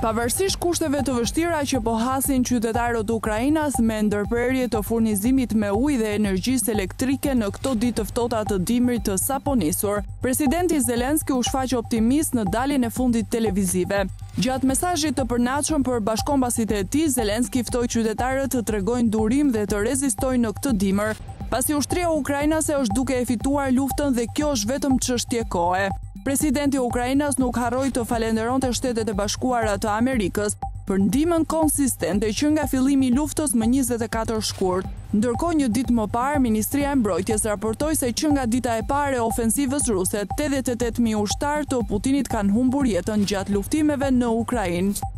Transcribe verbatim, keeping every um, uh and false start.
Pavarësisht kushteve të vështira që po hasin qytetarët e Ukrainas me ndërprerje të furnizimit me ujë dhe energjisë elektrike në këto ditë të ftohta të dimrit të sapo nisur, presidenti Zelenski u shfaq optimist në daljen e fundit televizive. Gjatë mesazhit të përnaçëm për bashkombësitë e tij, Zelenski ftoi qytetarët të tregojnë durim dhe të rezistojnë në këtë dimër, pasi ushtria ukrainase është duke e fituar luftën dhe kjo është vetëm çështje kohe. Presidenti i Ukrainas nuk harroi të falenderonte Shtetet e Bashkuara të Amerikës për ndihmën konsistente që nga fillimi i luftës më njëzet e katër shkurt. Ndërkohë, një ditë më parë, Ministria e Mbrojtjes raportoi se që nga dita e parë e ofensivës ruse, tetëdhjetë e tetë mijë ushtarë të Putinit kanë humbur jetën gjatë luftimeve në Ukrainë.